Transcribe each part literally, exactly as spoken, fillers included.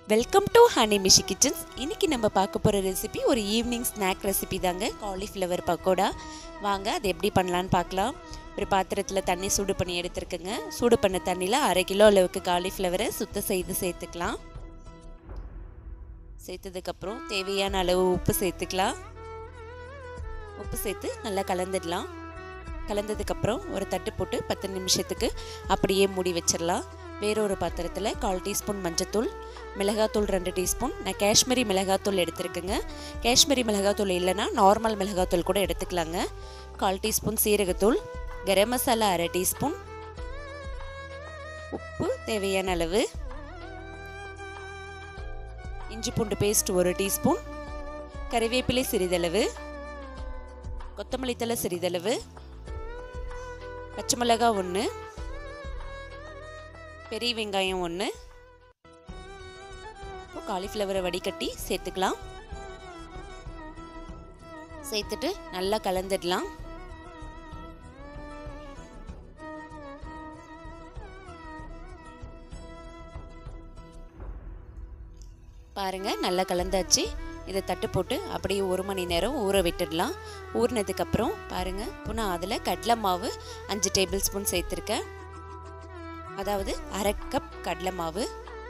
Welcome to Honey Mishi Kitchens. இன்றைக்கி நம்ம பார்க்க போகிற ரெசிபி ஒரு ஈவினிங் ஸ்நாக் ரெசிபி தாங்க, காலிஃப்ளவர் பக்கோடா. வாங்க அது எப்படி பண்ணலான்னு பார்க்கலாம். ஒரு பாத்திரத்தில் தண்ணி சூடு பண்ணி எடுத்துருக்குங்க. சூடு பண்ண தண்ணியில் அரை கிலோ அளவுக்கு காலிஃப்ளவரை சுத்தம் செய்து சேர்த்துக்கலாம். சேர்த்ததுக்கப்புறம் தேவையான அளவு உப்பு சேர்த்துக்கலாம். உப்பு சேர்த்து நல்லா கலந்துடலாம். கலந்ததுக்கப்புறம் ஒரு தட்டு போட்டு பத்து நிமிஷத்துக்கு அப்படியே மூடி வச்சிடலாம். வேறொரு பாத்திரத்தில் கால் டீஸ்பூன் மஞ்சத்தூள், மிளகாத்தூள் ரெண்டு டீஸ்பூன். நான் காஷ்மீரி மிளகாத்தூள் எடுத்துருக்குங்க. காஷ்மீரி மிளகாத்தூள் இல்லைன்னா நார்மல் மிளகாத்தூள் கூட எடுத்துக்கலாங்க. கால் டீஸ்பூன் சீரகத்தூள், கரம் மசாலா அரை டீஸ்பூன், உப்பு தேவையான அளவு, இஞ்சி பூண்டு பேஸ்ட் ஒரு டீஸ்பூன், கறிவேப்பிலை சிறிதளவு, கொத்தமல்லி தழை சிறிதளவு, பச்சை மிளகாய் ஒன்று, பெரிய வெங்காயம் ஒன்று. இப்போ காலிஃப்ளவரை வடிகட்டி சேர்த்துக்கலாம். சேர்த்துட்டு நல்லா கலந்துடலாம். பாருங்க, நல்லா கலந்தாச்சு. இதை தட்டு போட்டு அப்படியே ஒரு மணி நேரம் ஊற விட்டுடலாம். ஊறினதுக்கப்புறம் பாருங்க, இப்போ நான் அதில் கடலை மாவு அஞ்சு டேபிள் ஸ்பூன் சேர்த்துருக்கேன். அதாவது அரை கப் கடலை மாவு,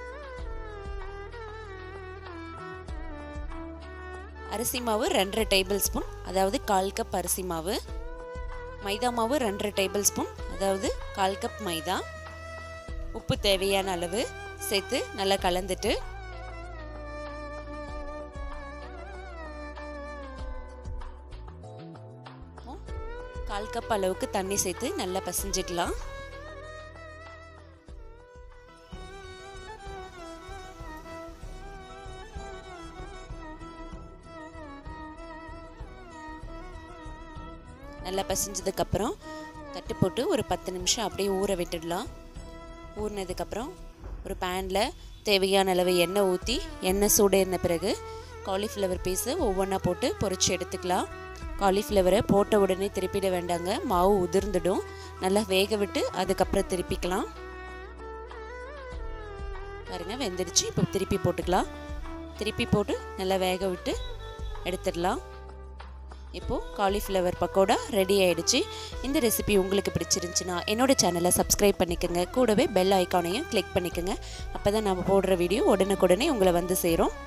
அரிசி மாவு ரெண்டரை டேபிள் ஸ்பூன், அதாவது கால் கப் அரிசி மாவு, மைதா மாவு ரெண்டரை டேபிள் ஸ்பூன், அதாவது கால் கப் மைதா, உப்பு தேவையான அளவு சேர்த்து நல்லா கலந்துட்டு கால் கப் அளவுக்கு தண்ணி சேர்த்து நல்லா பசஞ்சிடலாம். நல்லா பசஞ்சதுக்கப்புறம் தட்டு போட்டு ஒரு பத்து நிமிஷம் அப்படியே ஊற விட்டுடலாம். ஊறினதுக்கப்புறம் ஒரு பேனில் தேவையான அளவு எண்ணெய் ஊற்றி, எண்ணெய் சூடேறின பிறகு காலிஃப்ளவர் பீஸை ஒவ்வொன்றா போட்டு பொரிச்சு எடுத்துக்கலாம். காலிஃப்ளவரை போட்ட உடனே திருப்பிட வேண்டாங்க, மாவு உதிர்ந்துடும். நல்லா வேக விட்டு அதுக்கப்புறம் திருப்பிக்கலாம். பாருங்க, வெந்துடுச்சு. இப்போ திருப்பி போட்டுக்கலாம். திருப்பி போட்டு நல்லா வேக விட்டு எடுத்துடலாம். இப்போது காலிஃப்ளவர் பக்கோடா ரெடி ஆகிடுச்சு. இந்த ரெசிபி உங்களுக்கு பிடிச்சிருந்துச்சுன்னா என்னோடய சேனலை சப்ஸ்கிரைப் பண்ணிக்கோங்க. கூடவே பெல் ஐக்கானையும் கிளிக் பண்ணிக்கோங்க. அப்போ தான் நம்ம போடுற வீடியோ உடனுக்குடனே உங்களை வந்து சேரும்.